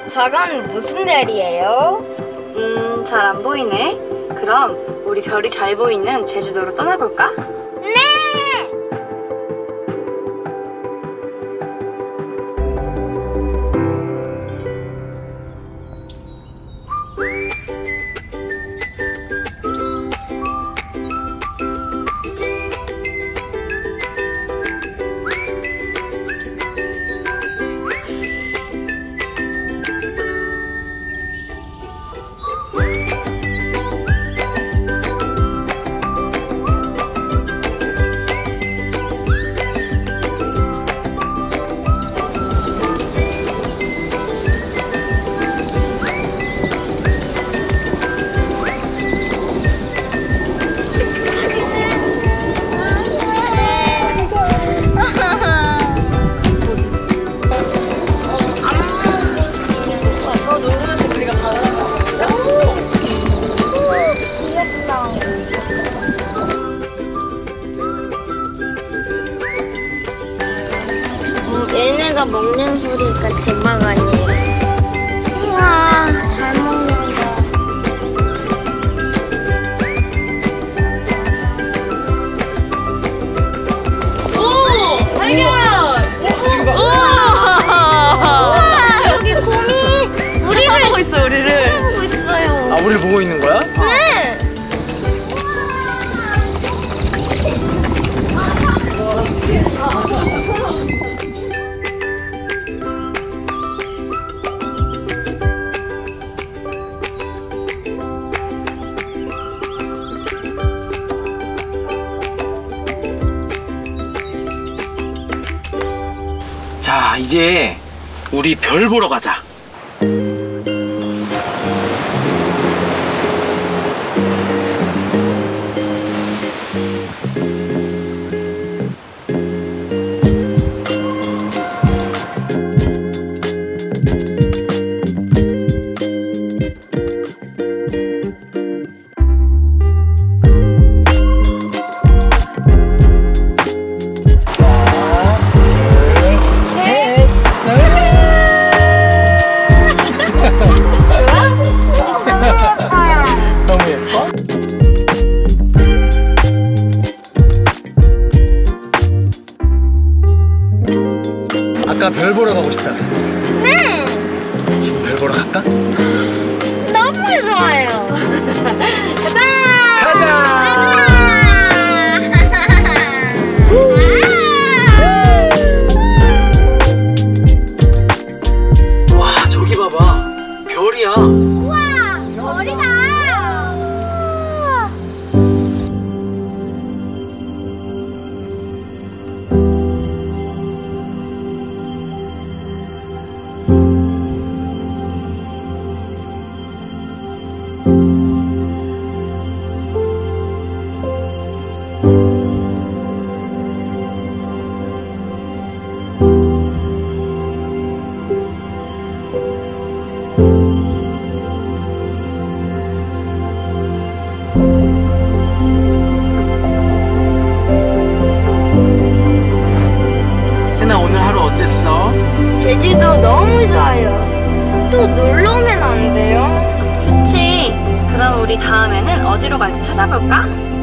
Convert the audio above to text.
저건 무슨 별이에요? 잘 안 보이네. 그럼 우리 별이 잘 보이는 제주도로 떠나볼까? 네! 얘네가 먹는 소리가 대박 아니에요? 우와, 잘 먹는다. 오! 발견! 우와, 저기 곰이 우리를 보고 있어, 우리를. 보고 있어요. 아, 우리를 보고 있는 거야? 네. 자, 이제 우리 별 보러 가자. 너무 예뻐? 아까 별 보러 가고 싶다 그랬지? 네. 지금 별 보러 갈까? 너무 좋아요. 가자! 와, 저기 봐봐. 별이야. 우와, 별이다. 혜나, 오늘 하루 어땠어? 제주도 너무 좋아요. 또 놀러 오면 안 돼요? 좋지. 그럼 우리 다음에는 어디로 갈지 찾아볼까?